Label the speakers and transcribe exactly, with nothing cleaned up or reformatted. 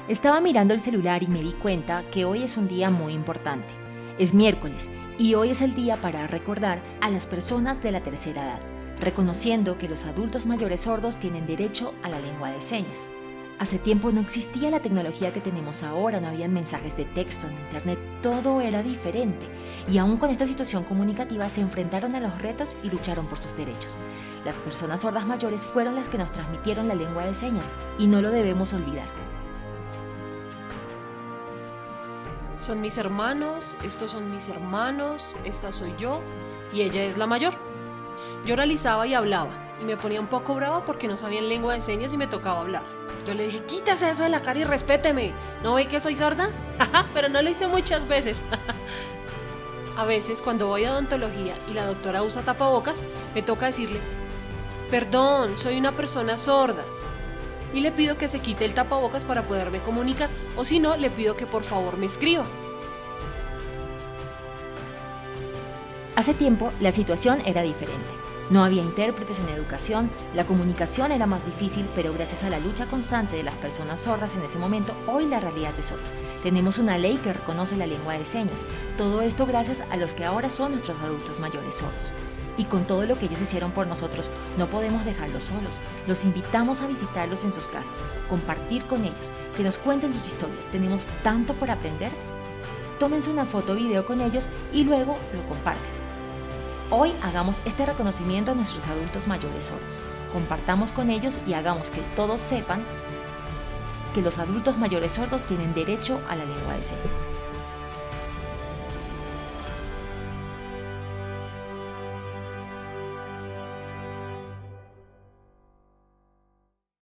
Speaker 1: Estaba mirando el celular y me di cuenta que hoy es un día muy importante. Es miércoles y hoy es el día para recordar a las personas de la tercera edad, reconociendo que los adultos mayores sordos tienen derecho a la lengua de señas. Hace tiempo no existía la tecnología que tenemos ahora, no había mensajes de texto en internet, todo era diferente. Y aún con esta situación comunicativa se enfrentaron a los retos y lucharon por sus derechos. Las personas sordas mayores fueron las que nos transmitieron la lengua de señas y no lo debemos olvidar.
Speaker 2: Son mis hermanos, estos son mis hermanos, esta soy yo y ella es la mayor. Yo realizaba y hablaba y me ponía un poco brava porque no sabían lengua de señas y me tocaba hablar. Yo le dije, quítase eso de la cara y respéteme. ¿No ve que soy sorda? Pero no lo hice muchas veces. A veces cuando voy a odontología y la doctora usa tapabocas, me toca decirle, perdón, soy una persona sorda. Y le pido que se quite el tapabocas para poderme comunicar, o si no, le pido que por favor me escriba.
Speaker 1: Hace tiempo la situación era diferente. No había intérpretes en educación, la comunicación era más difícil, pero gracias a la lucha constante de las personas sordas en ese momento, hoy la realidad es otra. Tenemos una ley que reconoce la lengua de señas. Todo esto gracias a los que ahora son nuestros adultos mayores sordos. Y con todo lo que ellos hicieron por nosotros, no podemos dejarlos solos. Los invitamos a visitarlos en sus casas, compartir con ellos, que nos cuenten sus historias. Tenemos tanto por aprender. Tómense una foto o video con ellos y luego lo comparten. Hoy hagamos este reconocimiento a nuestros adultos mayores sordos. Compartamos con ellos y hagamos que todos sepan que los adultos mayores sordos tienen derecho a la lengua de señas.